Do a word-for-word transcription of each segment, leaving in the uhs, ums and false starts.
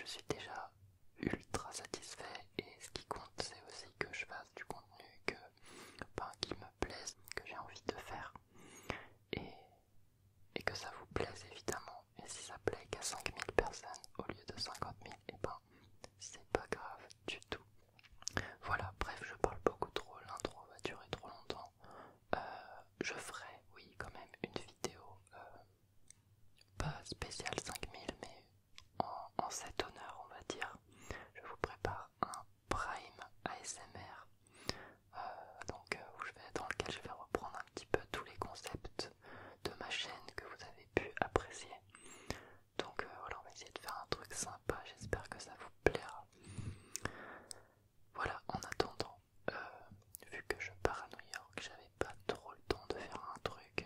suis déjà ultra satisfait, et ce qui compte c'est aussi que je fasse du contenu que, ben, qui me plaise, que j'ai envie de faire, et, et que ça vous plaise évidemment. Et si ça plaît qu'à cinq mille personnes au lieu de cinquante mille, et ben c'est pas grave du tout. Voilà, bref, je parle beaucoup trop, l'intro va durer trop longtemps. Euh, je ferai, oui, quand même une vidéo, euh, pas spéciale cinq mille, mais en, en cet honneur, on va dire. Je vous prépare un Prime A S M R, euh, donc, euh, où je vais, dans lequel je vais reprendre un petit peu tous les concepts de ma chaîne que vous avez pu apprécier. Donc euh, voilà, on va essayer de faire un truc sympa, j'espère que ça vous plaira. Voilà, en attendant, euh, vu que je pars à New York, j'avais pas trop le temps de faire un truc,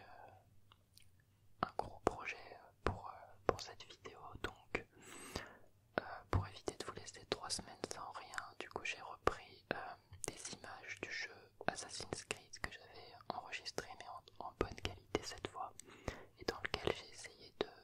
euh, un gros projet pour, euh, pour cette vidéo, donc euh, pour éviter de vous laisser trois semaines sans rien, du coup j'ai repris euh, des images du jeu Assassin's Creed que j'avais enregistré mais en, en bonne qualité cette fois, et dans lequel j'ai essayé de,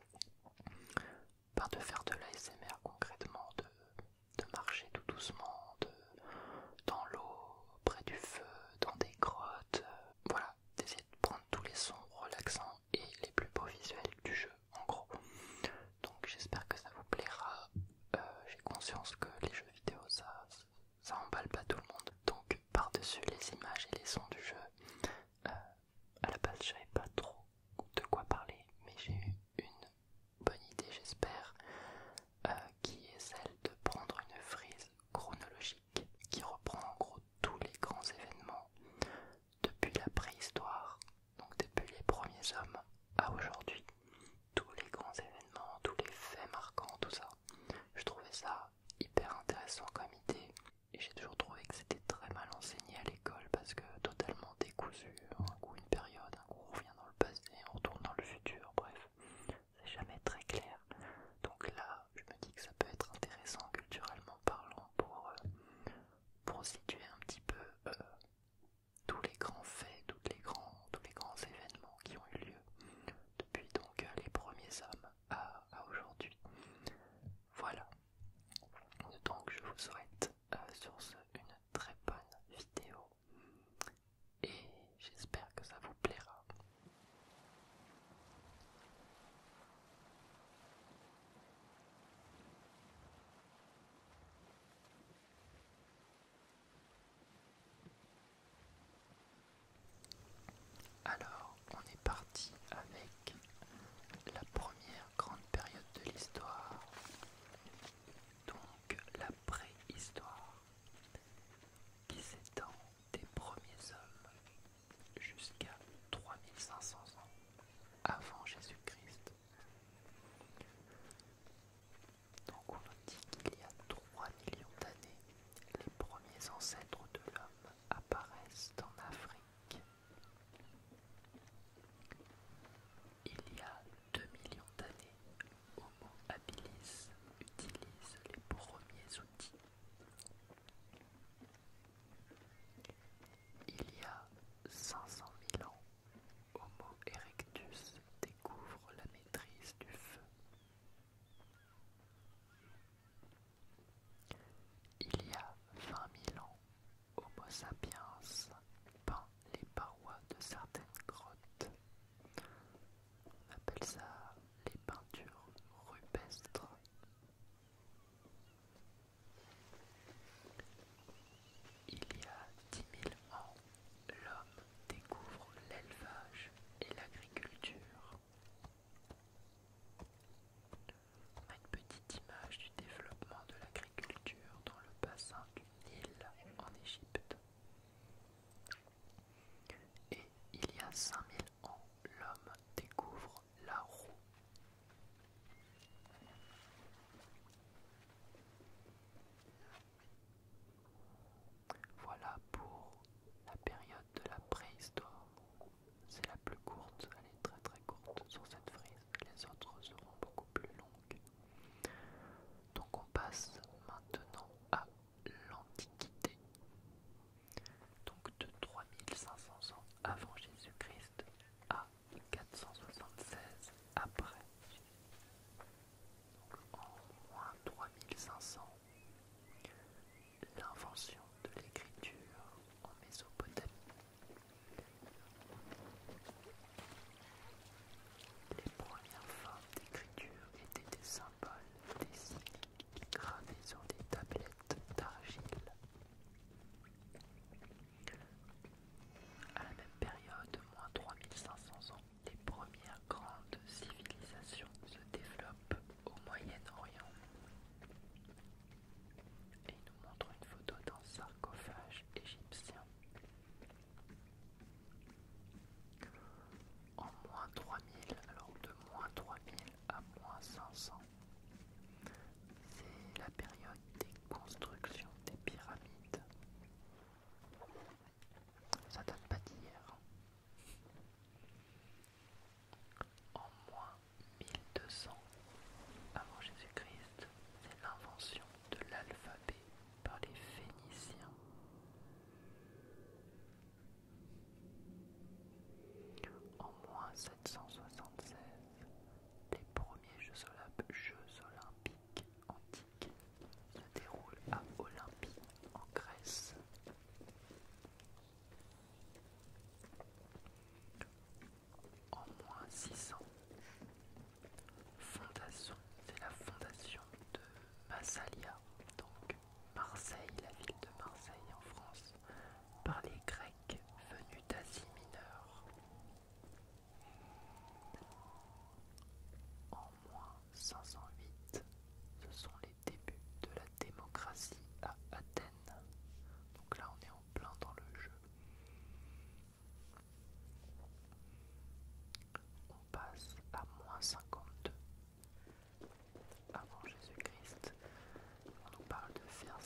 ben, de faire de l'A S M R concrètement, de, de marcher tout doucement, de, dans l'eau, près du feu, dans des grottes, euh, voilà, d'essayer de prendre tous les sons relaxants et les plus beaux visuels du jeu en gros. Donc j'espère que ça vous plaira. Euh, j'ai conscience que les jeux vidéo ça, ça emballe pas tout le monde. Donc par-dessus les images et les sons du jeu, euh, à la base je savais pas trop de quoi parler, mais j'ai eu une bonne idée j'espère, euh, qui est celle de prendre une frise chronologique qui reprend en gros tous les grands événements depuis la préhistoire, donc depuis les premiers hommes à aujourd'hui, tous les grands événements, tous les faits marquants, tout ça. Je trouvais ça hyper intéressant comme idée, et j'ai toujours trouvé que c'était très mal enseigné à l'école parce que totalement décousu, un coup une période, un coup on revient dans le passé, on retourne dans le futur, bref, c'est jamais très clair. Donc là, je me dis que ça peut être intéressant culturellement parlant pour, euh, pour situer un petit peu euh, tous les grands faits, toutes les grands, tous les grands événements qui ont eu lieu depuis donc euh, les premiers hommes à, à aujourd'hui. Voilà. Donc je vous souhaite euh, sur ce une très bonne vidéo et j'espère que ça vous plaira. Alors, on est parti avec la première grande période de l'histoire, donc la préhistoire, qui s'étend des premiers hommes jusqu'à trois mille cinq cents ans avant Jésus-Christ. Donc on nous dit qu'il y a trois millions d'années, les premiers ancêtres de l'homme apparaissent en Afrique. Il y a deux millions d'années, Homo habilis utilise les premiers outils. Il y a cinq cent mille ans, Homo erectus découvre la maîtrise du feu. Il y a vingt mille ans, Homo sapiens peint les parois de certaines grottes. On appelle ça les peintures rupestres. Il y a dix mille ans, l'homme découvre l'élevage et l'agriculture. On a une petite image du développement de l'agriculture dans le bassin du Nil en Égypte. Et il y a cinq mille ans, l'homme découvre la roue. Voilà pour la période de la préhistoire. C'est la plus courte, elle est très très courte sur cette frise. Les autres seront beaucoup plus longues. Donc on passe maintenant à l'Antiquité. Donc de trois mille cinq cents ans avant Jésus-Christ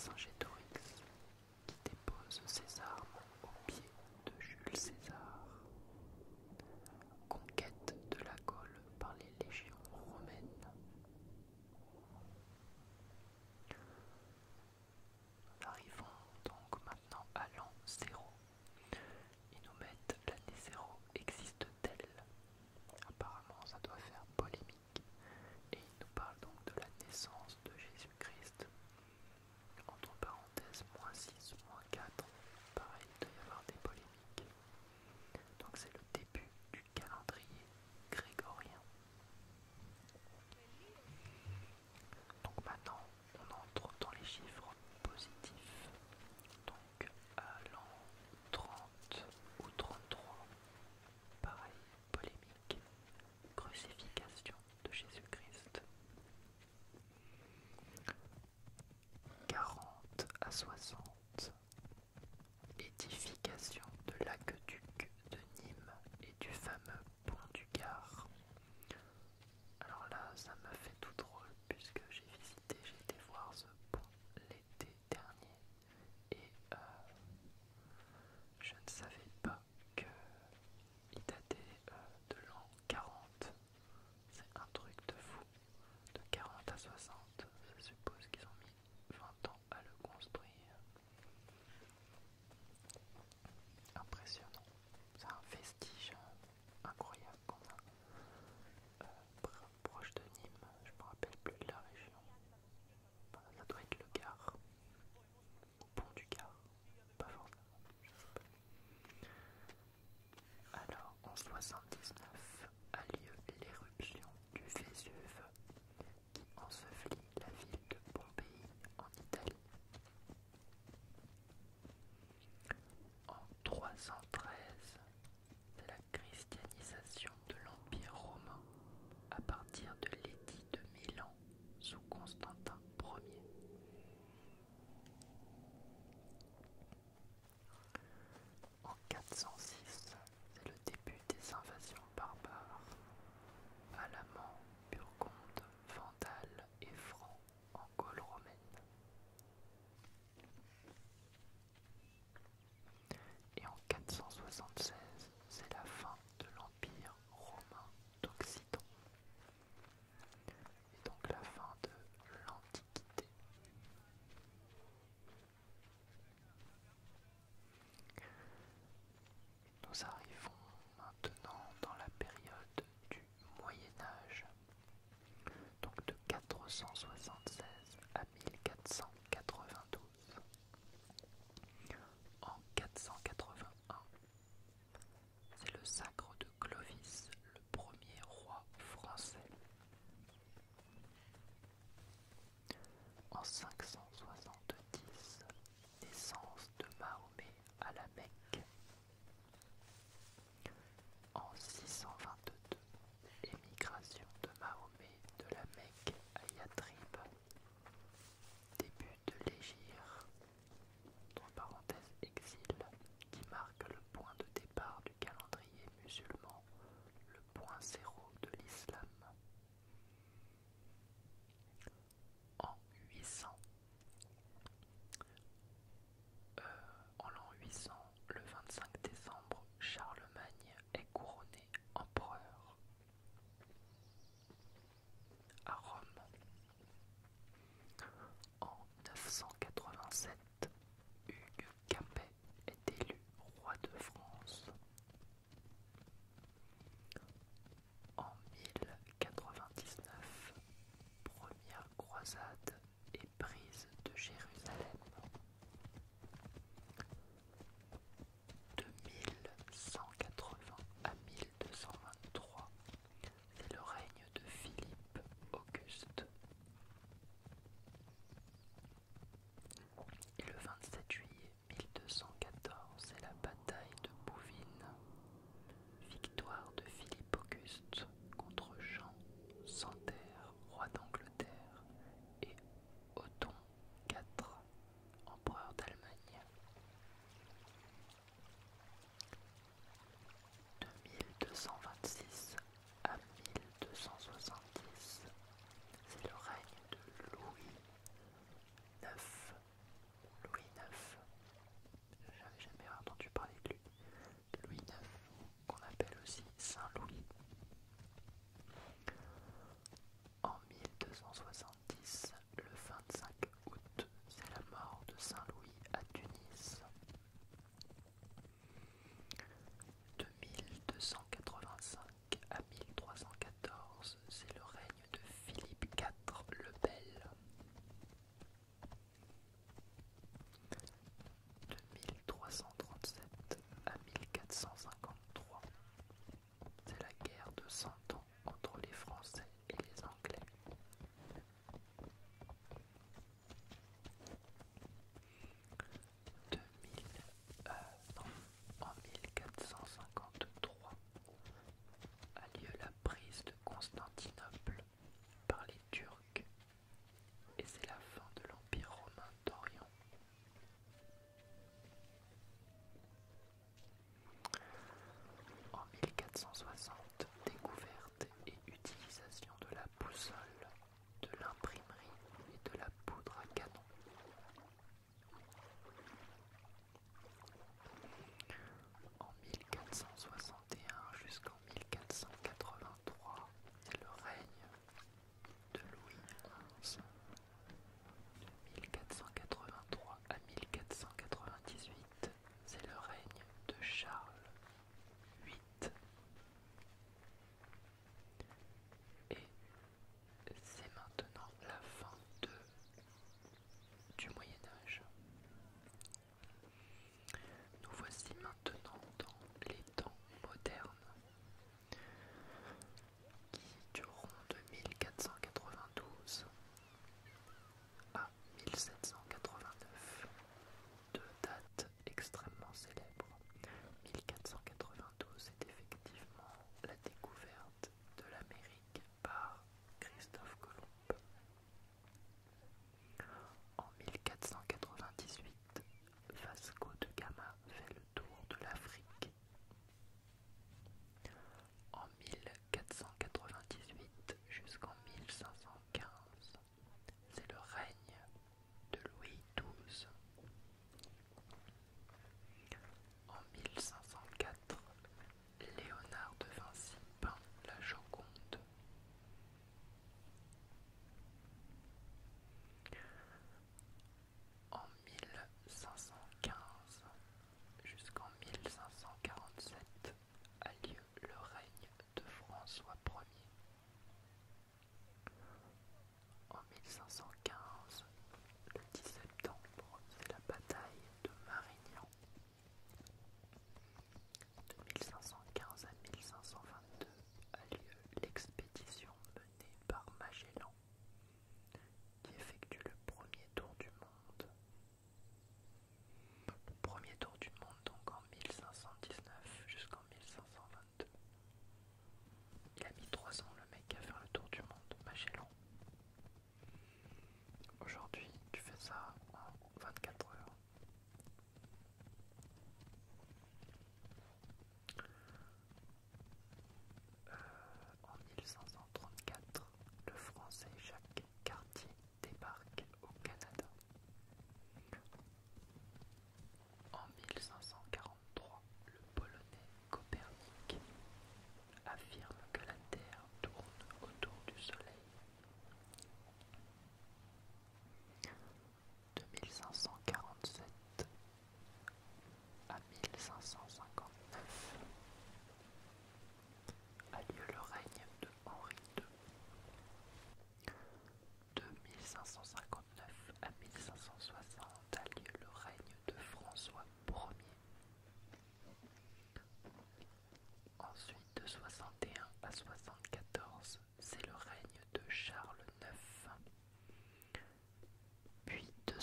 Vercingétorix qui dépose ses armes aux pieds de Jules César. Conquête de la Gaule par les légions romaines. Nous arrivons donc maintenant à l'an zéro. Ils nous mettent l'année zéro existe-t-elle? Apparemment ça doit faire polémique. Et ils nous parlent donc de la naissance de Jésus-Christ. Entre parenthèses, moins six, moins quatre. Pareil, il doit y avoir des polémiques. Donc c'est le début du calendrier grégorien. Donc maintenant, on entre dans les chiffres positifs. Donc à l'an trente ou trente-trois, pareil, polémique, crucifixion de Jésus-Christ. quarante à soixante, édification de l'aqueduc de Nîmes et du fameux pont du Gard. Alors là, ça me fait tout drôle puisque j'ai visité, j'ai été voir ce pont l'été dernier et euh, je ne savais pas qu'il datait euh, de l'an quarante. C'est un truc de fou. De quarante à soixante, je suppose qu'ils ont mis vingt ans à le construire. Impressionnant. C'est un vestige euh, incroyable qu'on a euh, proche de Nîmes. Je me rappelle plus de la région. Bah, ça doit être le Gard. Pont du Gard. Pas forcément. Je sais pas. Alors, en soixante-dix-neuf a lieu l'éruption du Vésuve qui ensevelit la ville de Pompéi en Italie. En trois cent treize, c'est la christianisation de l'Empire romain à partir de l'édit de Milan sous Constantin Ier. En quatre cent six, c'est le début des invasions barbares, alamans, burgondes, vandales et francs en Gaule romaine. Et en quatre cent soixante-seize, c'est la fin de l'Empire romain d'Occident. Et donc la fin de l'Antiquité. Nous arrivons maintenant dans la période du Moyen Âge, donc de quatre cent soixante-seize à mille quatre cent quatre-vingt-douze. En quatre cent quatre-vingt-un, c'est le sacre de Clovis, le premier roi français. En cinq cent soixante-dix, naissance de Mahomet à la Mecque. En six cent vingt-deux, émigration de Mahomet de la Mecque à Yathrib.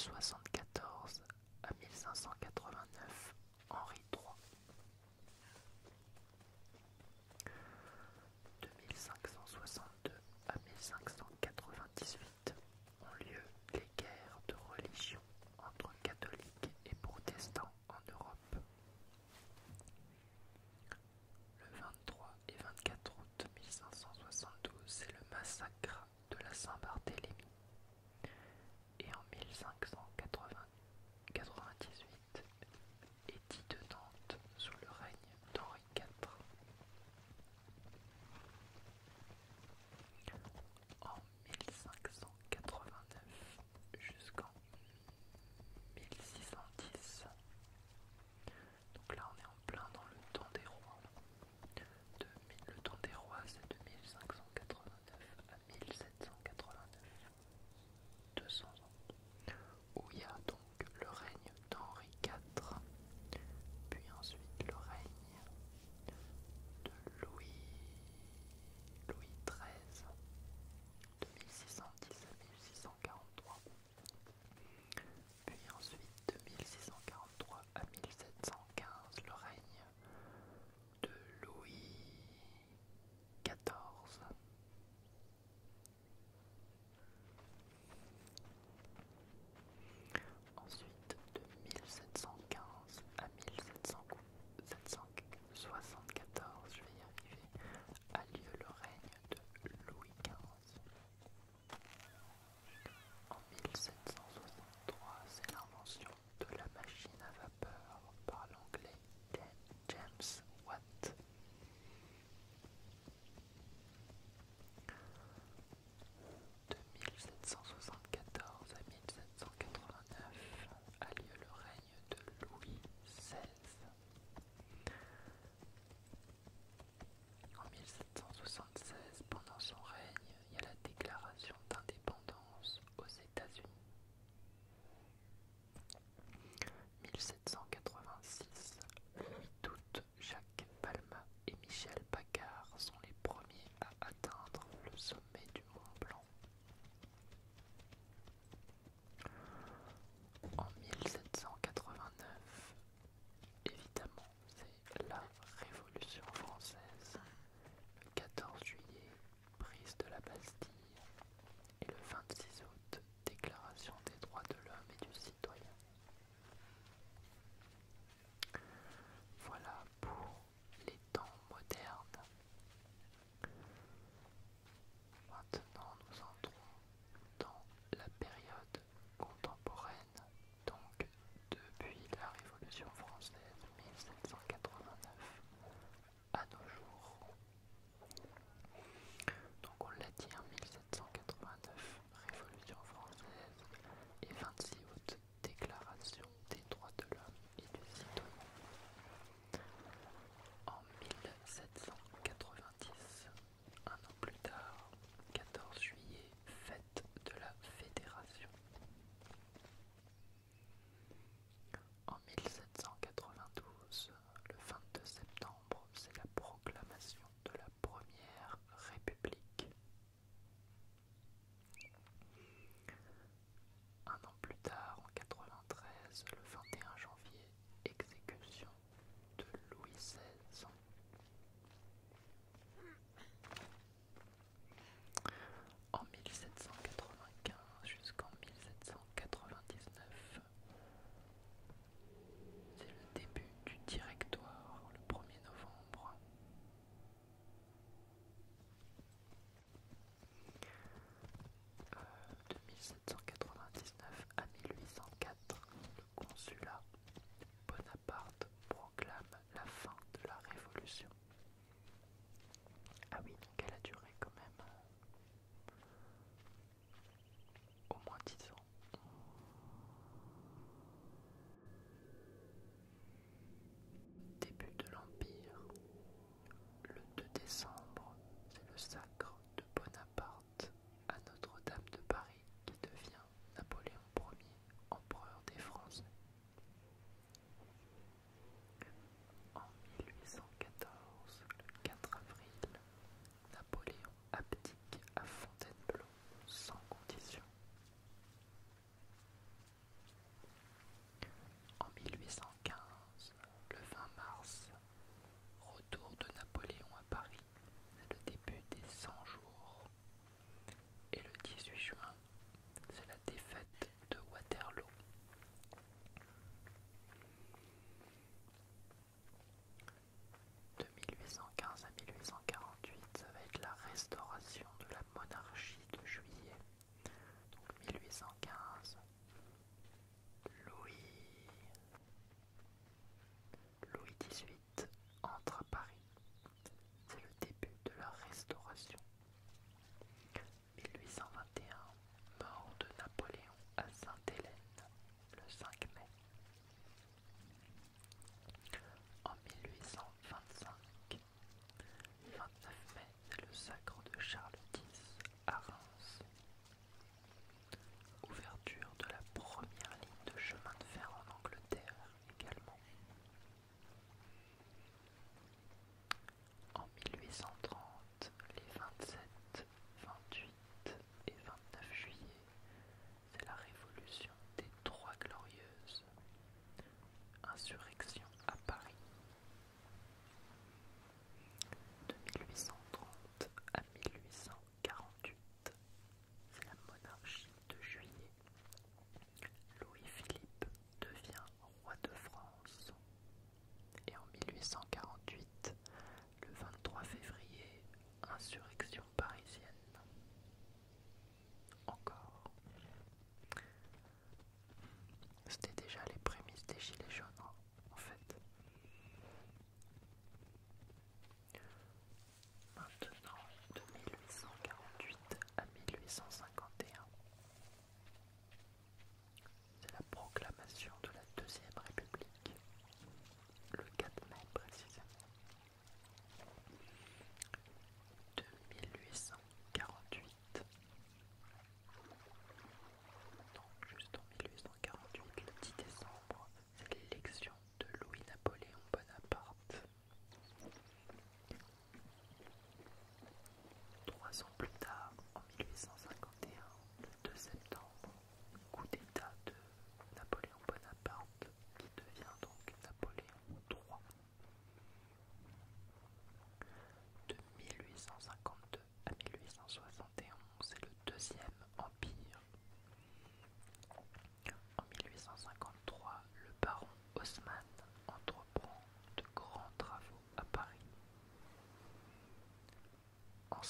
soixante-quatorze à mille cinq cent quatre-vingt-neuf, Henri trois. De mille cinq cent soixante-deux à mille cinq cent quatre-vingt-dix-huit ont lieu les guerres de religion entre catholiques et protestants en Europe. Le vingt-trois et vingt-quatre août mille cinq cent soixante-douze, c'est le massacre de la Saint-Barthélemy. Et en mille cinq cent quatre-vingt-dix-huit, édit de Nantes sous le règne d'Henri quatre. En mille cinq cent quatre-vingt-neuf jusqu'en mille six cent dix, donc là on est en plein dans le temps des rois. De, le temps des rois, c'est de mille cinq cent quatre-vingt-neuf à mille sept cent quatre-vingt-neuf, deux cents ans, où il y a donc le règne d'Henri quatre, puis ensuite le règne de Louis, Louis treize, de mille six cent dix à mille six cent quarante-trois, puis ensuite de mille six cent quarante-trois à mille sept cent quinze, le règne de Louis quatorze. Ensuite, de mille sept cent quinze à mille sept cent soixante-quatorze, je vais y arriver, a lieu le règne de Louis quinze. En mille sept cent soixante-trois, c'est l'invention de la machine à vapeur par l'anglais James Watt. De mille sept cent soixante-quatorze à mille sept cent quatre-vingt-neuf a lieu le règne de Louis seize. En mille sept cent soixante-seize, pendant son règne, il y a la déclaration d'indépendance aux États-Unis. mille sept cent quatre-vingt-six, le huit août, Jacques Balmat et Michel Paccard sont les premiers à atteindre le sommet du Mont Blanc. En mille sept cent quatre-vingt-neuf, évidemment, c'est la Révolution française. Le quatorze juillet, prise de la Bastille, et le vingt-six août, déclaration des droits de l'homme et du citoyen. Voilà pour les temps modernes. Maintenant, nous entrons dans la période contemporaine, donc depuis la Révolution française mille sept cent quatre-vingt-neuf à nos jours. Donc on l'a dit, en mille sept cent quatre-vingt-neuf, Révolution française, et vingt-six août, Déclaration des droits de l'homme et du citoyen. En mille sept cent quatre-vingt-dix, un an plus tard, quatorze juillet, fête de la Fédération. En mille sept cent quatre-vingt-douze, le vingt-deux septembre, c'est la proclamation de la Première République. Un an plus tard, en quatre-vingt-treize, le vingt et un janvier, exécution de Louis seize. En mille sept cent quatre-vingt-quinze jusqu'en mille sept cent quatre-vingt-dix-neuf, c'est le début du Directoire, le premier novembre. Euh, de mille sept cent quatre-vingt-dix-neuf à mille huit cent quatre, le consulat Bonaparte proclame la fin de la Révolution. Ah oui, donc elle a duré quand même euh, au moins dix ans. Début de l'Empire. Le deux décembre, c'est le sacre de Bonaparte à Notre-Dame de Paris qui devient Napoléon Ier, empereur des Français. En mille huit cent quatorze,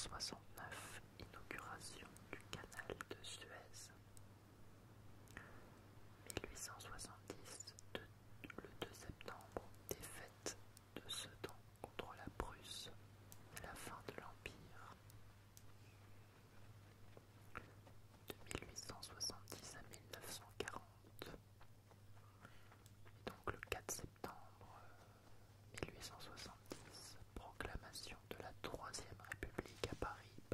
soixante-neuf, inauguration du canal de Suez. mille huit cent soixante-dix, de, le deux septembre, défaite de Sedan contre la Prusse et la fin de l'Empire. De mille huit cent soixante-dix à mille neuf cent quarante. Et donc le quatre septembre mille huit cent soixante-dix, proclamation de la Troisième République à Paris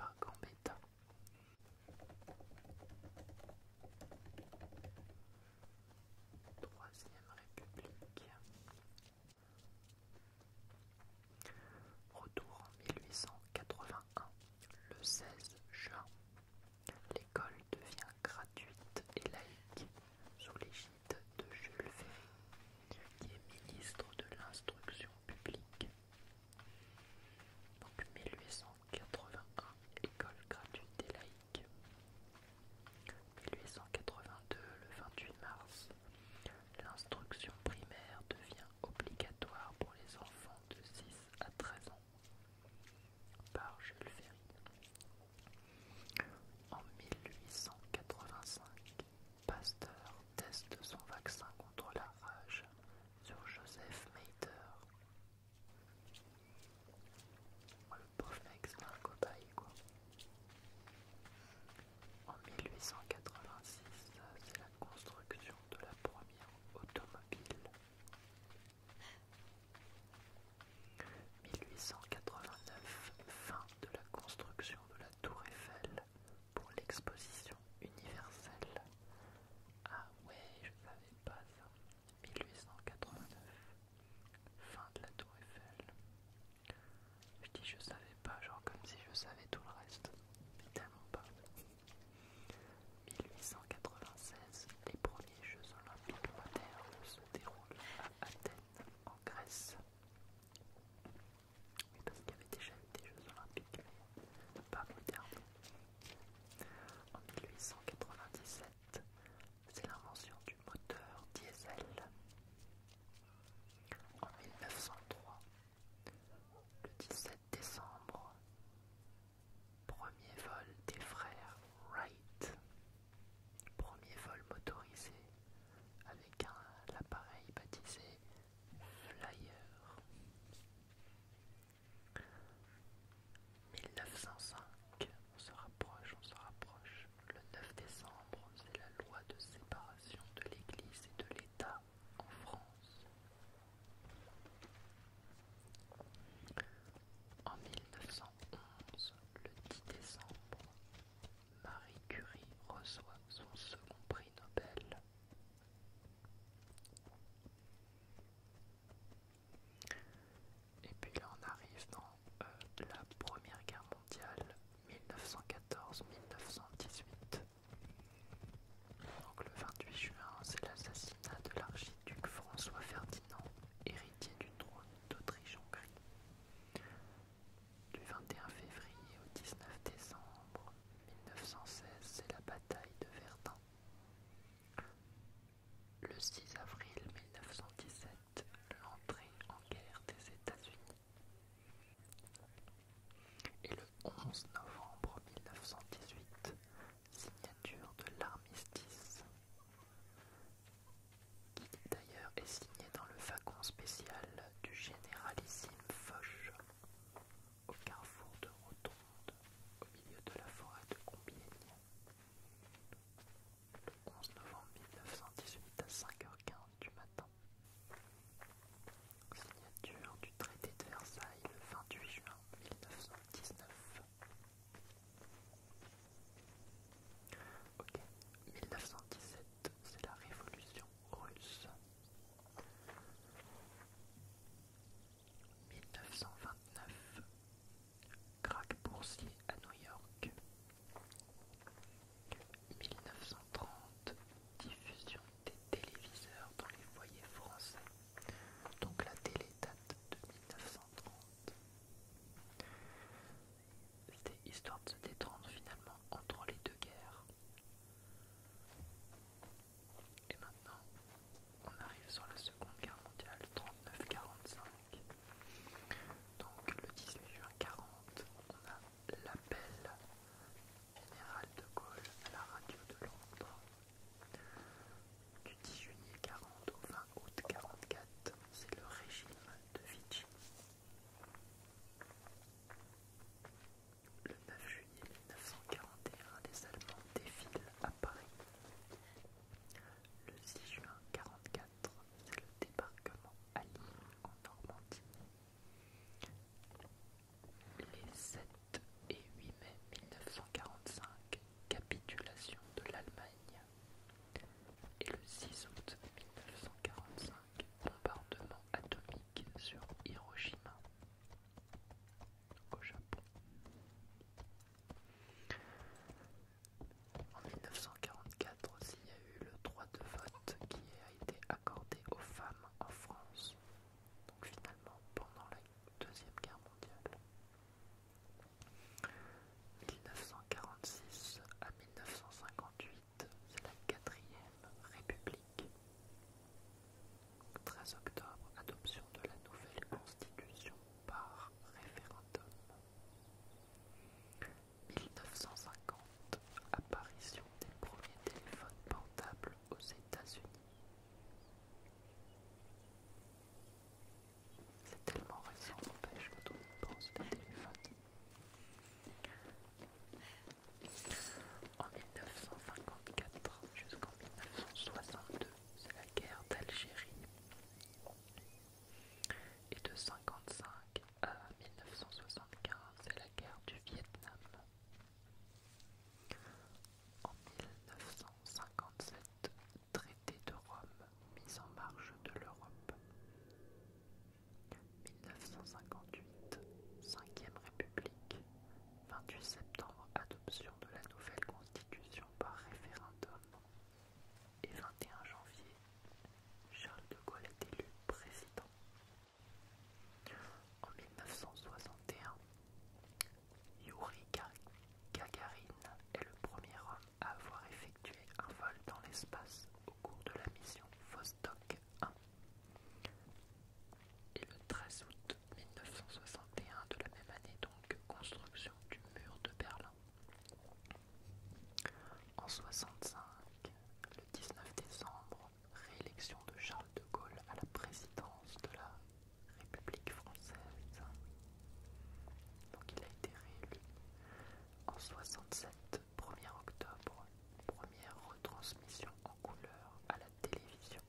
soixante-cinq, le dix-neuf décembre, réélection de Charles de Gaulle à la présidence de la République française. Donc il a été réélu. En soixante-sept, premier octobre, première retransmission en couleur à la télévision.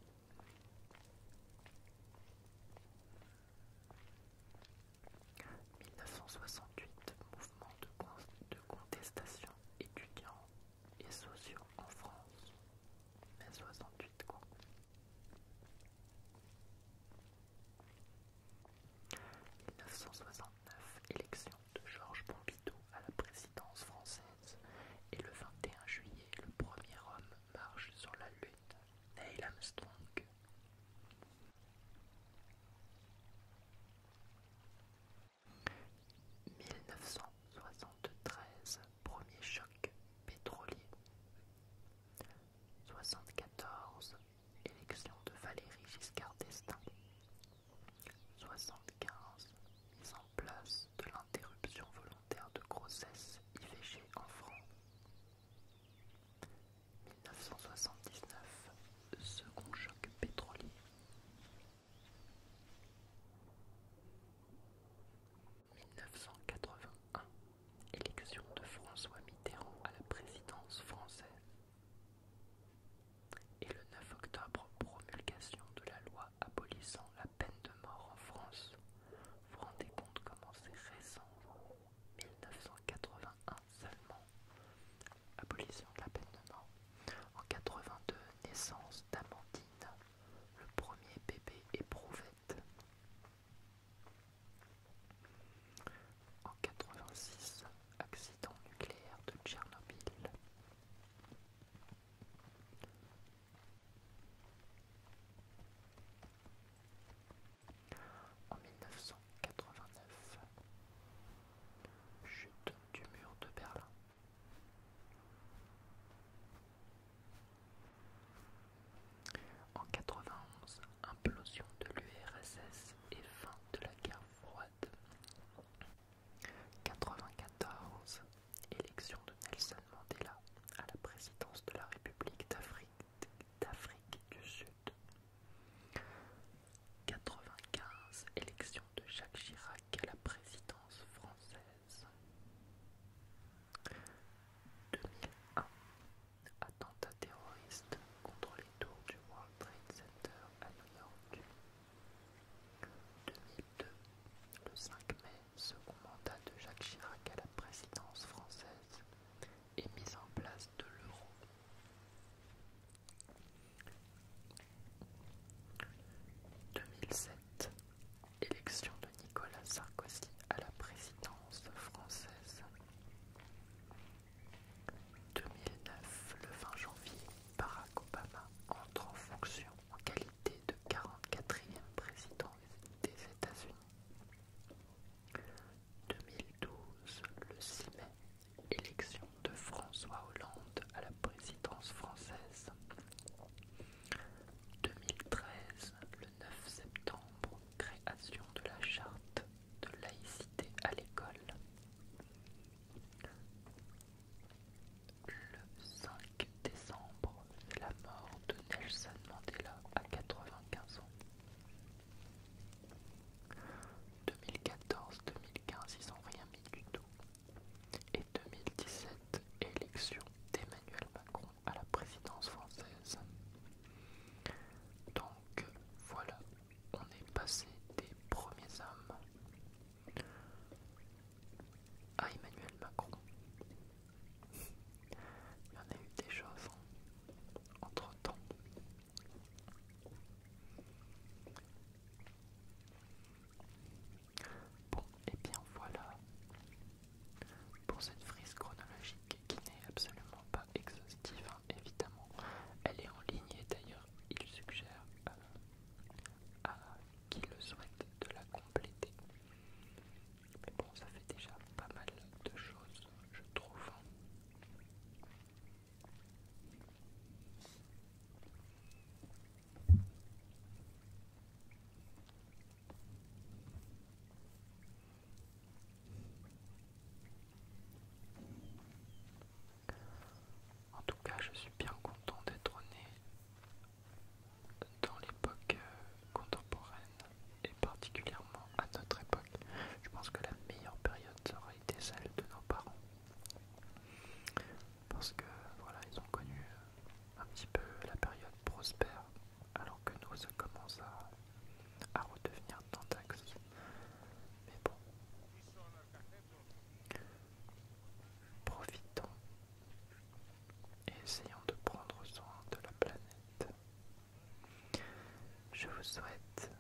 mille neuf cent soixante-huit, mouvement de, con de contestation étudiants et sociaux. vous souhaite